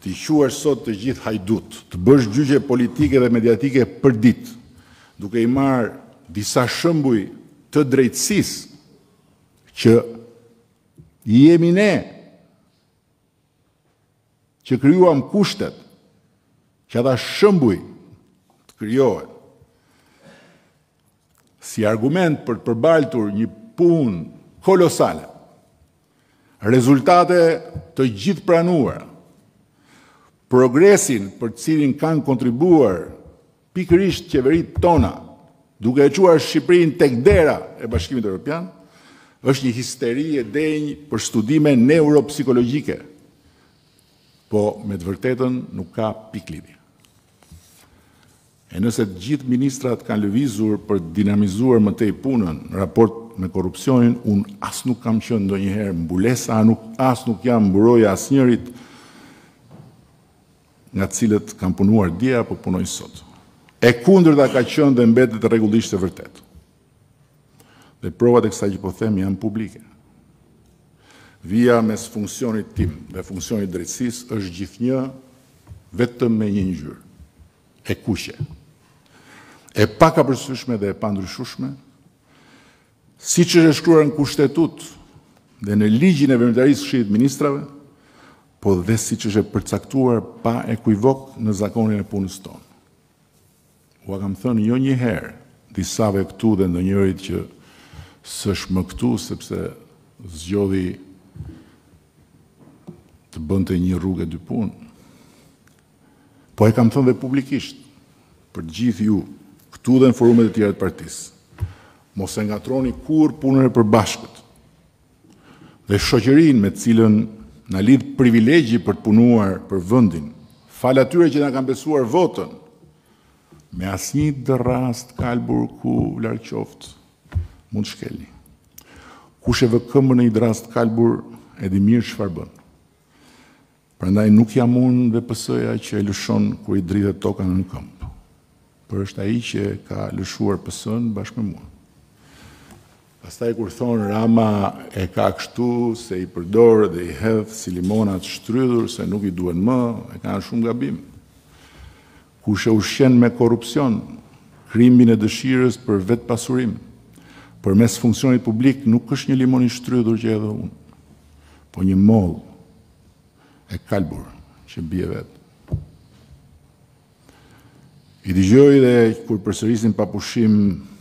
të quash sot të gjithë hajdut, të bësh gjyqe politike dhe mediatike për ditë, duke i marrë disa shembuj të drejtësisë që jemi ne që krijuam kushtet që ata shembuj të krijohen si argument për të përbaltur një punë kolosale, rezultate të gjithë pranuara, progresin për të cilin kanë kontribuar pikërisht qeveritë tona, duke e quar Shqipërinë tek dera e Bashkimit Evropian, është një histeri e denjë për studime neuropsikologjike, po me të vërtetën nuk ka piklidhje. E nëse të gjithë ministrat kanë lëvizur për të dinamizuar më tej punën në raport me korrupsionin, unë as nuk kam qenë ndonjëherë mbulesa, as nuk jam mburoja asnjërit nga të cilët kanë punuar dje apo punojnë sot. E kundërta ka qenë dhe mbetet rregullisht e vërtetë. Dhe provat e kësaj që po them janë publike. Vija mes funksionit tim dhe funksionit drejtësisë është gjithnjë vetëm me një ngjyrë, e kuqe. E pakapërsyeshme dhe e pandryshueshme, siç është shkruar në kushtetut dhe në ligjin e veprimtarisë së Këshillit të Ministrave, po dhe siç është e përcaktuar pa ekuivok në zakonin e punës tonë. Ua kam thënë jo një herë disave këtu dhe ndonjërit që s'është më këtu sepse zgjodhi të bënte një rrugë dy punë. Po e kam thënë dhe publikisht për gjithë ju, këtu dhe në forumet e tjera të partisë. Mos e ngatroni kur punën e përbashkët dhe shoqërinë me cilën na lidh privilegji për të punuar për vendin, fal atyre që na kanë besuar votën, me asnjë rast kalbur ku larg qoftë mund shkelni. Kush e vë këmbën në një rast kalbur e di mirë çfarë bën. Prandaj nuk jam unë dhe PS-ja që e lëshon kur i dridhet toka në këmbë. Por është ai që ka lëshuar PS-n bashkë me mua. Pastaj kur thonë Rama e ka kështu se i përdor dhe i hedh si limonat shtrydhur se nuk i duhen më, e kanë shumë gabim. Kush e ushqen me korrupsion, krimin e dëshirës për vetë pasurim, përmes funksionit publik nuk është një limon i shtrydhur që edhe unë, po një mollë e kalbur që bie vetë. I dëgjoj dhe kur përsërisin pa pushim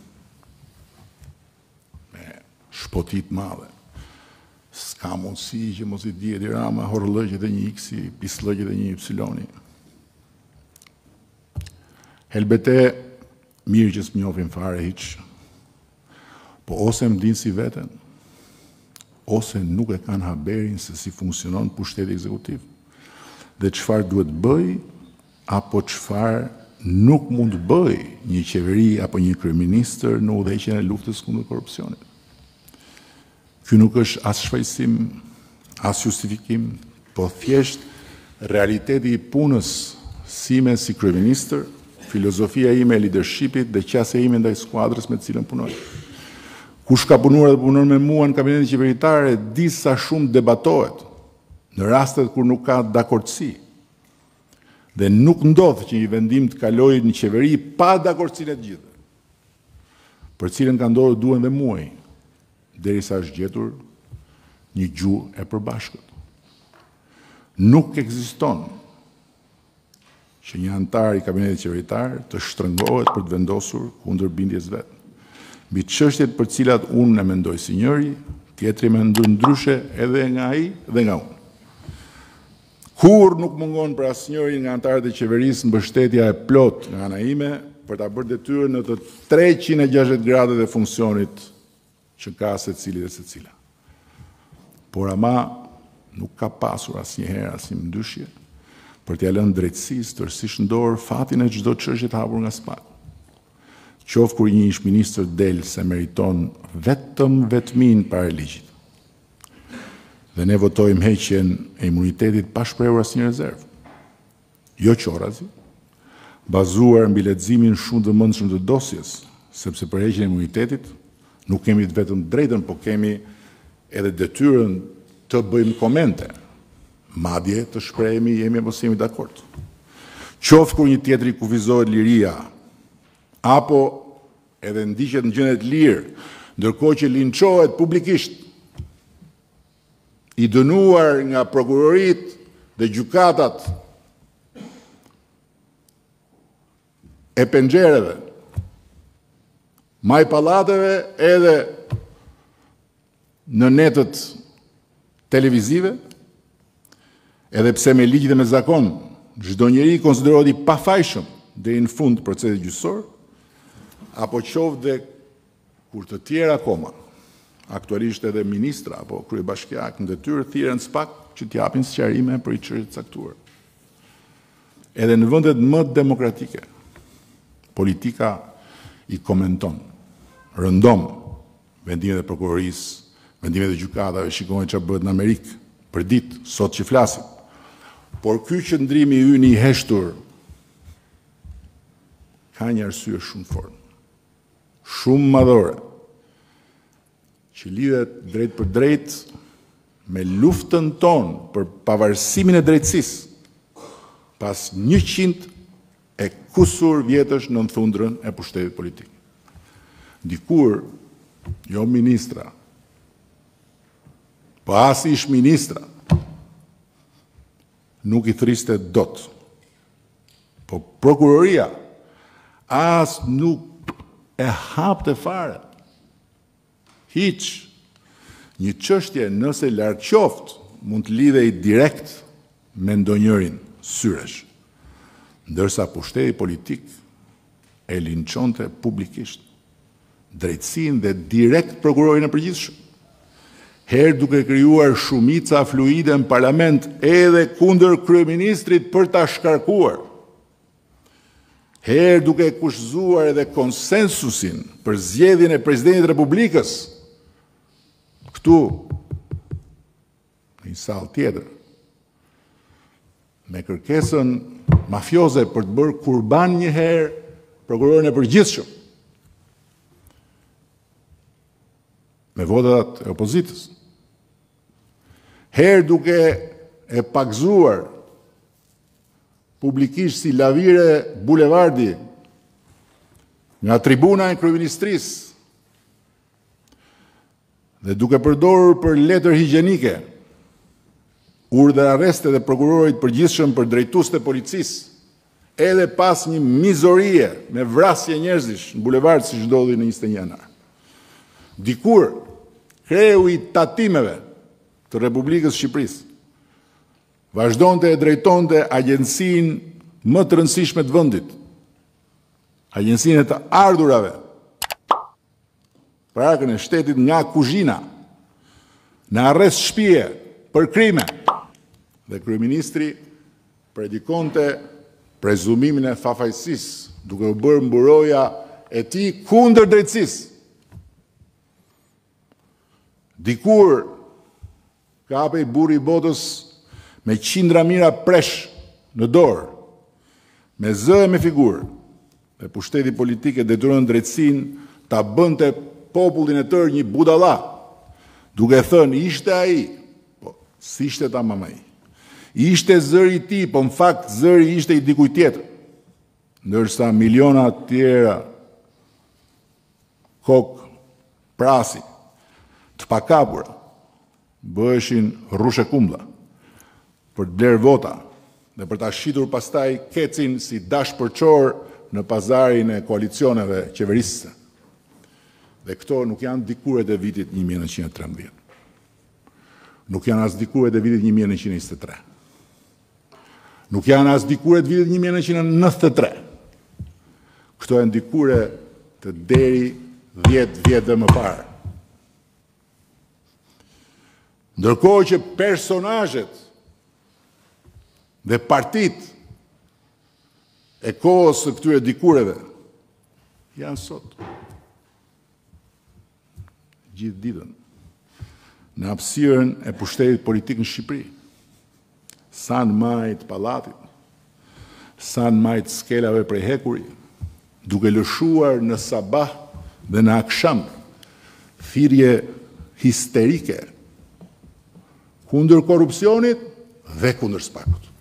me shpotit madhe. S'ka mundësi që mos i dihet i Rama horlëgjet e një X-i, pislëgjet e një Y-i. Helbete mirë që s'mnjohin fare hiç. Po ose më dinë si veten, ose nuk e kanë haberin se si funksionon pushteti ekzekutiv, dhe çfarë duhet bëj, apo çfarë nuk mund të bëj një qeveri apo një kryeministër në udhëheqjen e luftës kundër korrupsionit. Ky nuk është as shfaqsim, as justifikim, po thjesht realiteti i punës sime si kryeministër, filozofia ime e leadershipit dhe qasja ime ndaj skuadrës me të cilën punoj. Kush ka punuar dhe punon me mua në kabinetin qeveritare, di sa shumë debatohet në rastet kur nuk ka dakordsi. Dhe nuk ndodh që një vendim të kalojë në qeveri pa dakordsinë e të gjithëve, për cilën ka ndodhur duhen dhe muaj, derisa është gjetur një gjuhë e përbashkët. Nuk ekziston që një antar i kabinetit qeveritar të shtrëngohet për të vendosur kundër bindjes vet. Mbi çështjet për cilat unë e mendoj si njëri, tjetri mendon ndryshe edhe nga ai dhe nga unë. Kur nuk mungon për asnjërin nga antarët e qeverisë mbështetja e plot nga ana ime për ta bërë detyrën në të 360 gradet e funksionit që ka secili dhe secila. Por ama nuk ka pasur asnjëherë asnjë ndyshje për t'ia lënë drejtësisë tërësisht në dorë fatin e çdo çështje të hapur nga SPAK. Qoftë kur një ish-ministër del se meriton vetëm vetmin para ligjit. Dhe ne votojmë heqjen e imunitetit pa shprehur asnjë rezervë. Jo qorrazi, bazuar mbi leximin shumë të mendshëm të dosjes, sepse për heqjen e imunitetit nuk kemi vetëm drejtën, po kemi edhe detyrën të bëjmë komente madje të shprehemi jemi apo jemi dakord. Qoftë kur një tjetri kufizohet liria, apo edhe ndiqet në gjendje të lirë, ndërkohë që linçohet publikisht, i dënuar nga prokurorit dhe gjykatat e pengjereve, maj pallateve edhe në netët televizive, edhe pse me ligj dhe me zakon, çdo njeri konsiderohet i pafajshëm deri në fund të procesit gjyqësor, apo qoftë dhe kur të tjerë akoma, aktualisht edhe ministra apo kryebashkiak në detyrë thirren spak që t'japin sqarime për çështje të caktuar. Edhe në vendet më demokratike, politika i komenton, rëndom vendimet e prokurorisë, vendimet e gjykatave, shikojnë çfarë bëhet në Amerikë për ditë, sot që flasim. Por ky qëndrimi ynë i heshtur ka një arsye shumë fort, shumë madhore, që lidhet drejt për drejt me luftën tonë për pavarësimin e drejtësisë pas 100 e kusur vjetësh në thundrën e pushtetit politik. Dikur, jo ministra, po as ish ministra, nuk i thriste dot. Po prokuroria as nuk e hapte fare. Hiç. Një çështje nëse larg qoftë mund të lidhej direkt me ndonjërin syresh, ndërsa pushteti politik e linçonte publikisht drejtësinë dhe direkt prokurorin e përgjithshëm. Herë duke krijuar shumica fluide në parlament edhe kundër kryeministrit për ta shkarkuar. Herë duke kushzuar edhe konsensusin për zgjedhjen e presidentit të Republikës. Këtu, në një sallë tjetër, me kërkesën mafioze për të bërë kurban një herë prokurorin e përgjithshëm, me votat e opozitës. Herë duke e pagzuar publikisht si lavire bulevardi nga tribuna e kryeministrisë dhe duke përdorur për letër higjienike urdhër arreste dhe prokurorit përgjithshëm për drejtues të policisë edhe pas një mizorie me vrasje njerëzish në bulevard si ndodhi në 21 janar. Dikur, kreu i tatimeve të Republikës Shqipërisë vazhdonte e drejtonte agjencinë më të rëndësishme të vendit, agjencinë e të ardhurave, për arkën e shtetit nga kuzhina, në arrest shtëpie për krime, dhe kryeministri predikonte prezumimin e fafajësisë, duke u bërë mburoja e tij kundër drejtësisë. Dikur kapej burri i botës me qindra mira presh në dorë, me zë e me figurë, dhe pushteti politik e detyron drejtësinë ta bënte popullin e tërë një budalla, duke thënë ishte ai, po si ishte tamam ai. Ishte zëri i tij, po në fakt zëri ishte i dikujt tjetër. Ndërsa miliona të tjera kokë prasi të pakapura bëheshin rrushe kumblla për të blerë vota dhe për ta shitur pastaj kecin si dashpërçor në pazarin e koalicioneve qeverisëse. Dhe këto nuk janë dikuret e vitit 1913. Nuk janë as dikuret e vitit 1923. Nuk janë as dikuret vitit 1993. Këto janë dikure të deri 10 vjet dhe më parë. Ndërkohë që personazhet dhe partit e kohës së këtyre dikureve janë sot gjithë ditën në hapësirën e pushtetit politik në Shqipëri. Sa në majt pallatit, sa në majt skelave prej hekuri, duke lëshuar në sabah dhe në aksham thirrje histerike kundër korrupsionit dhe kundër SPAK-ut.